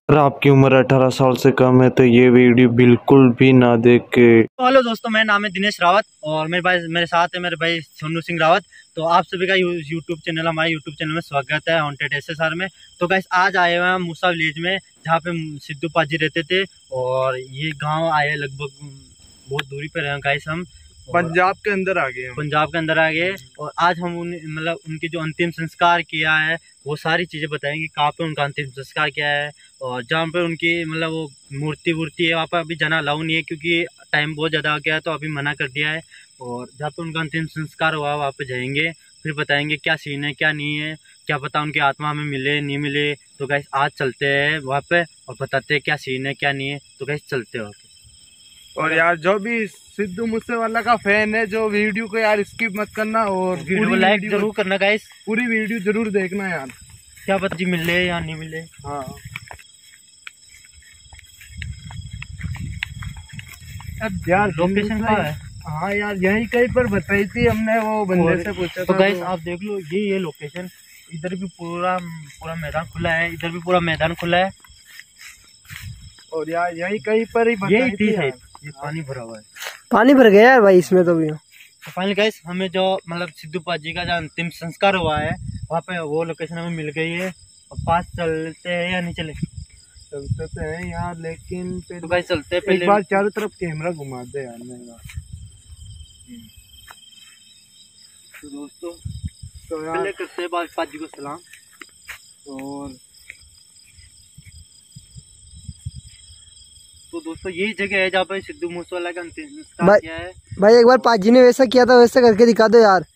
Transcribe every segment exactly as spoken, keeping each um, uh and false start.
अगर आपकी उम्र अठारह साल से कम है तो ये वीडियो बिल्कुल भी ना देखे। तो हेलो दोस्तों, मेरा नाम है दिनेश रावत और मेरे भाई मेरे साथ है मेरे भाई सोनू सिंह रावत। तो आप सभी का यूट्यूब चैनल हमारे यूट्यूब चैनल में स्वागत है हॉन्टेड एस एस आर में। तो गाइस आज आए हुए हैं मूसा विलेज में, जहाँ पे सिद्धू पाजी रहते थे। और ये गांव आए लगभग बहुत दूरी पर रहे गाइस, हम पंजाब के अंदर आ गए पंजाब के अंदर आ गए। और आज हम उन मतलब उनके जो अंतिम संस्कार किया है वो सारी चीज़ें बताएंगे, कहाँ पे उनका अंतिम संस्कार किया है और जहाँ पे उनकी मतलब वो मूर्ति वूर्ति है वहाँ पर अभी जाना अलाउ नहीं है, क्योंकि टाइम बहुत ज़्यादा आ गया है तो अभी मना कर दिया है। और जहाँ पे उनका अंतिम संस्कार हुआ वहाँ पे जाएंगे, फिर बताएंगे क्या सीन है क्या नहीं है, क्या पता उनकी आत्मा हमें मिले नहीं मिले। तो गाइस आज चलते हैं वहाँ पे और बताते हैं क्या सीन है क्या नहीं है। तो गाइस चलते हैं। और यार जो भी सिद्धू मूसेवाला का फैन है, जो वीडियो को यार स्किप मत करना और वीडियो को लाइक जरूर करना गाइस, पूरी वीडियो जरूर देखना यार, क्या पता जी मिले या नहीं मिले। हाँ अब यार लोकेशन कहाँ है? हाँ यार यही कहीं पर बताई थी हमने, वो बंदे से पूछा तो था। गाइस आप देख लो, ये ये लोकेशन, इधर भी पूरा पूरा मैदान खुला है, इधर भी पूरा मैदान खुला है। और यार यही कहीं पर ही बताई यही थी है, यार। ये पानी भरा हुआ है, पानी भर गया यार भाई इसमें तो भी। तो फाइनली गाइस हमें जो मतलब सिद्धू पाजी का जो अंतिम संस्कार हुआ है वहाँ पे वो लोकेशन हमें मिल गई है। और पास चलते हैं या नहीं चले? चलते तो है यार, लेकिन तो गाइस चलते हैं एक पहले। बार चारों तरफ कैमरा घुमा दे यार मेरा। तो दोस्तों तो यार पहले करते हैं बाबा पाजी को सलाम। और तो दोस्तों यही जगह है जहाँ पे सिद्धू मूसेवाला का अंतिम संस्कार भाई- किया है। भाई एक बार पाजी ने वैसा किया था वैसा करके दिखा दो यार।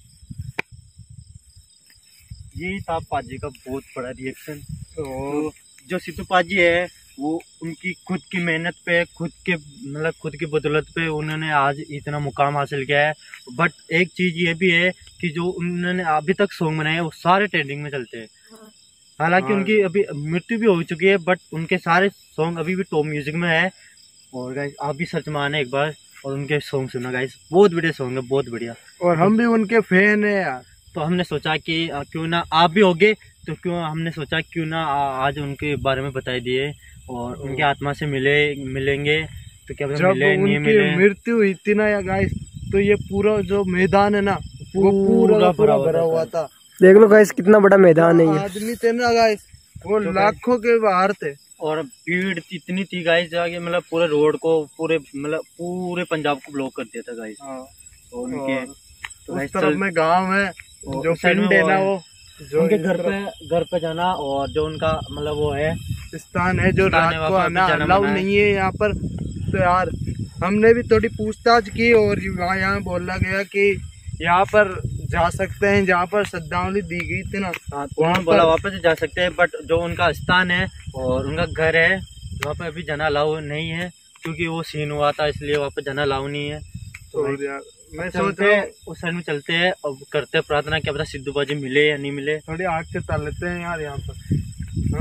यही था पाजी का बहुत बड़ा रिएक्शन। तो तो जो सिद्धू पाजी है वो उनकी खुद की मेहनत पे, खुद के मतलब खुद की बदौलत पे उन्होंने आज इतना मुकाम हासिल किया है। बट एक चीज़ ये भी है कि जो उन्होंने अभी तक सॉन्ग बनाए हैं वो सारे ट्रेंडिंग में चलते हैं। हालांकि हाँ। उनकी अभी मृत्यु भी हो चुकी है, बट उनके सारे सॉन्ग अभी भी टॉप म्यूजिक में है। और गाइस आप भी सर्च मारना एक बार और उनके सॉन्ग सुनना गाइस, बहुत बढ़िया सॉन्ग है, बहुत बढ़िया। और हम भी उनके फैन है यार। तो हमने सोचा कि आ, क्यों ना आप भी होगे, तो क्यों हमने सोचा क्यों ना आ, आज उनके बारे में बता दिए और उनकी आत्मा से मिले मिलेंगे। तो क्या पता जब मिले नहीं उनकी मिले। मृत्यु हुई थी ना या गाइस, तो ये पूरा जो मैदान है ना वो पूरा पूरा पूरा भरा भरा हुआ हुआ था। देख लो गाइस कितना बड़ा मैदान है ये। आदमी थे ना गाइस, वो तो लाखों के बाहर थे। और भीड़ इतनी थी गाइस जाके, मतलब पूरे रोड को पूरे मतलब पूरे पंजाब को ब्लॉक कर दिया था गाइस। हाँ। तो उनके और तो उस गाइस तरफ चल- में गांव है, और जो उस साइड में पिंड है वो ना है। वो जो उनके इस घर पे तरफ घर पे जाना और जो उनका मतलब वो है स्थान है जो स्थान रात है, को वहाँ पर आना भी जाना अलाउ मना है। नहीं है यहाँ पर। तो यार हमने भी थोड़ी पूछताछ की और वहाँ यहाँ बोला गया कि यहाँ पर जा सकते हैं, जहाँ पर श्रद्धांजलि दी गई थी ना हाँ, तो वहाँ उन्होंने बोला पर- वापस जा सकते हैं, बट जो उनका स्थान है और उनका घर है वहाँ पे अभी जाना अलाउ नहीं है, क्योंकि वो सीन हुआ था इसलिए वहाँ पे जाना अलाउ नहीं है। तो और भाई यार मैं सोच चलते रहा हैं हूँ उस साइड में, चलते हैं और करते हैं प्रार्थना, क्या पता सिद्धू बाजी मिले या नहीं मिले। थोड़ी आग से तल लेते हैं यार यहाँ पर। हाँ?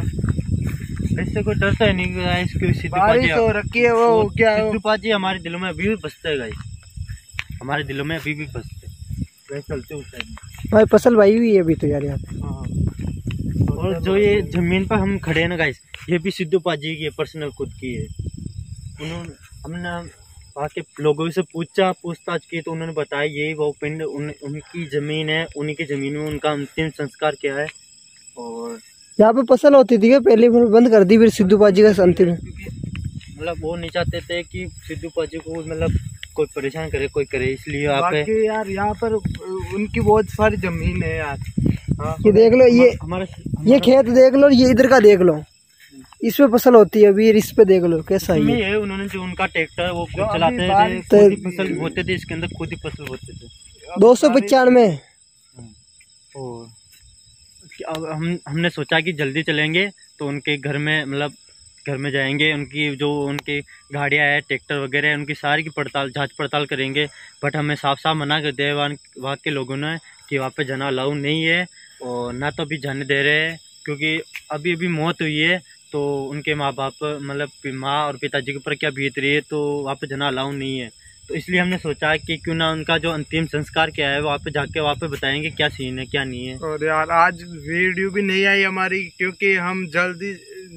इससे कोई डरता है नहीं गाइस, क्योंकि सिद्धू बारिश पाजी हो रखी है, वो वो क्या है वो? सिद्धू पाजी हमारे दिलों में अभी भी बसते हैं गाइस, हमारे दिलों में अभी भी बसते हैं। गाइस चलते हैं उस साइड में। भाई फसल भाई हुई है अभी तो यार यहाँ पे। हाँ। और जो ये जमीन पर हम खड़े हैं ना गाइस, ये भी सिद्धू पाजी की पर्सनल खुद की है। उन्होंने हमने वहाँ के लोगों से पूछा पूछताछ की तो उन्होंने बताया यही वो पिंड उन, उनकी जमीन है, उन्हीं की जमीन में उनका अंतिम संस्कार किया है। और यहाँ पे फसल होती थी क्या पहले, फिर बंद कर दी फिर सिद्धू पाजी का अंतिम। मतलब वो नहीं चाहते थे कि सिद्धू पाजी को मतलब कोई परेशान करे कोई करे, इसलिए यहाँ पे बाकी यार यहाँ पर उनकी बहुत सारी जमीन है यार। हाँ। ये देख लो, ये हमारा ये खेत देख लो, ये इधर का देख लो, इसमें फसल होती है अभी, इस पे देख लो कैसा है में ये। है उन्होंने जो उनका ट्रैक्टर वो जो खुद अभी चलाते थे, बारिश खुद ही फसल होते थे, इसके अंदर खुद ही फसल होते थे। दो सौ पचानवे। और अब हम हमने सोचा कि जल्दी चलेंगे तो उनके घर में मतलब घर में जाएंगे, उनकी जो उनकी गाड़ियाँ है ट्रैक्टर वगैरह है उनकी सारी की पड़ताल जांच पड़ताल करेंगे। बट हमें साफ साफ मना कर दिया वहाँ वहाँ के लोगों ने कि वहाँ पे जाना अलाउ नहीं है और ना तो अभी जाने दे रहे हैं, क्योंकि अभी अभी मौत हुई है तो उनके माँ बाप मतलब माँ और पिताजी के ऊपर क्या बीत रही है, तो वहाँ पे जाना अलाउ नहीं है। तो इसलिए हमने सोचा कि क्यों ना उनका जो अंतिम संस्कार क्या है वहाँ पे जाके वहाँ पे बताएंगे क्या सीन है क्या नहीं है। और यार आज वीडियो भी नहीं आई हमारी, क्योंकि हम जल्दी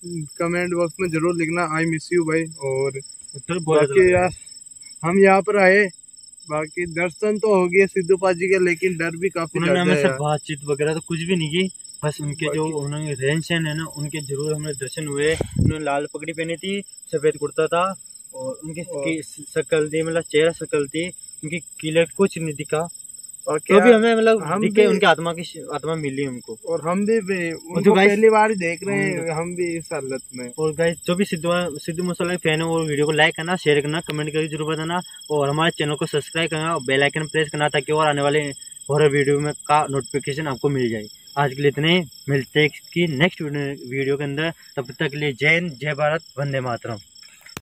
कमेंट बॉक्स में जरूर लिखना आई मिस यू भाई। और उधर बहुत बाकी यार हम यहाँ पर आए, बाकी दर्शन तो हो गए सिद्धू पाजी के, लेकिन डर भी काफी उन्होंने ज्यादा हमें है से यार। बातचीत वगैरह तो कुछ भी नहीं की, बस उनके जो उन्होंने रहन सहन है ना उनके जरूर हमें दर्शन हुए। उन्होंने लाल पगड़ी पहनी थी, सफेद कुर्ता था और उनकी शक्ल थी, मतलब चेहरा शक्ल थी उनकी क्लियर कुछ नहीं दिखा। और तो भी हमें मतलब हम दिखे भी- उनकी आत्मा की आत्मा मिली हमको। और हम भी, भी उनको जो guys- पहली बार ही देख रहे हैं हम भी इस हालत में। और गाइस जो भी सिद्धू सिद्धू मूसेवाला के फैन है वो वीडियो को लाइक करना, शेयर करना, कमेंट करके जरूर बताना और हमारे चैनल को सब्सक्राइब करना और बेल आइकन प्रेस करना ताकि और आने वाले हॉरर वीडियो में का नोटिफिकेशन आपको मिल जाए। आज के लिए इतने, मिलते हैं कि नेक्स्ट वीडियो के अंदर। तब तक के लिए जय हिंद, जय भारत, वंदे मातरम।